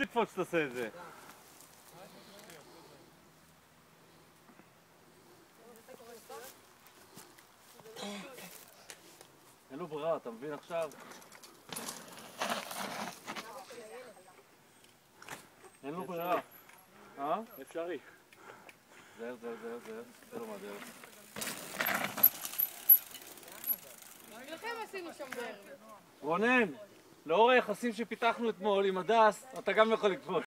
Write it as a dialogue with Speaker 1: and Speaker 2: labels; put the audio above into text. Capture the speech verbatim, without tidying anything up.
Speaker 1: שיקפוץ שתעשה את זה. אין לו ברירה, אתה מבין עכשיו? אין לו ברירה. אה?
Speaker 2: אפשרי.
Speaker 1: זהר, זהר, זהר, זהר. זה לא מהדרך.
Speaker 3: לכם עשינו שם בערב.
Speaker 1: רונן, לאור היחסים שפיתחנו אתמול עם הדס, אתה גם יכול לקפוץ.